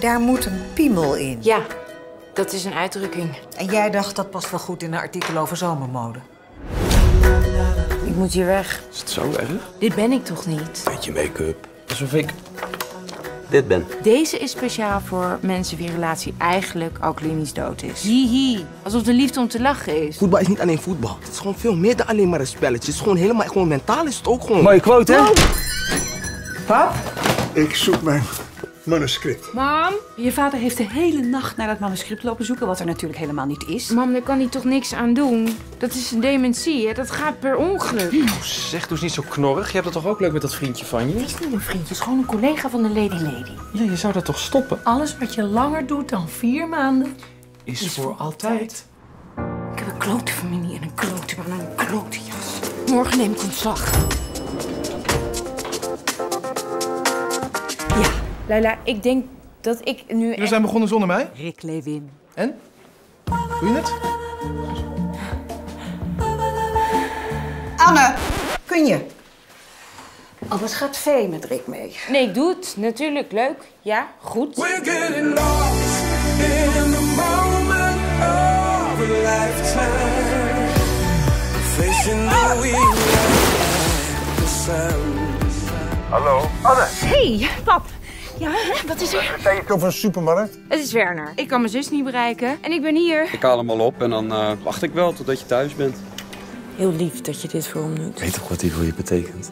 daar moet een piemel in. Ja, dat is een uitdrukking. En jij dacht dat past wel goed in een artikel over zomermode. Ik moet hier weg. Is het zo erg? Dit ben ik toch niet? Beetje make-up. Alsof ik dit ben. Deze is speciaal voor mensen wie relatie eigenlijk al klinisch dood is. Hihi. Alsof de liefde om te lachen is. Voetbal is niet alleen voetbal. Het is gewoon veel meer dan alleen maar een spelletje. Het is gewoon helemaal, gewoon mentaal is het ook gewoon. Mooie quote, hè? Pap? Ik zoek mijn manuscript. Mam? Je vader heeft de hele nacht naar dat manuscript lopen zoeken, wat er natuurlijk helemaal niet is. Mam, daar kan hij toch niks aan doen? Dat is een dementie, hè? Dat gaat per ongeluk. Zeg, doe eens niet zo knorrig. Je hebt het toch ook leuk met dat vriendje van je? Het is niet een vriendje, het is gewoon een collega van de Lady. Ja, je zou dat toch stoppen? Alles wat je langer doet dan 4 maanden... Is voor altijd. Ik heb een klote familie en een klote man en een klote jas. Morgen neem ik ontslag. Ja, Leila, ik denk dat ik nu... We zijn begonnen zonder mij. Rick Lewin. En? Doe je het? Anne, kun je? Anders gaat Vee met Rick mee. Nee, ik doe het. Natuurlijk. Leuk. Ja, goed. We're getting lost in the moment of a lifetime. Facing the wind the sun. Hallo, Anne. Hey, pap. Ja, wat is er? Sta je over een supermarkt? Het is Werner. Ik kan mijn zus niet bereiken. En ik ben hier. Ik haal hem al op en dan wacht ik wel totdat je thuis bent. Heel lief dat je dit voor hem doet. Weet toch wat hij voor je betekent?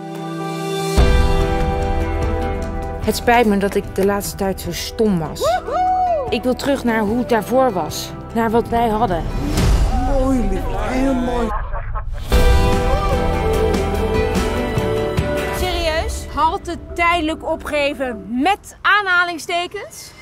Het spijt me dat ik de laatste tijd zo stom was. Woehoe! Ik wil terug naar hoe het daarvoor was. Naar wat wij hadden. Mooi, lief. Heel mooi. Serieus? Halte tijdelijk opgeven met aanhalingstekens?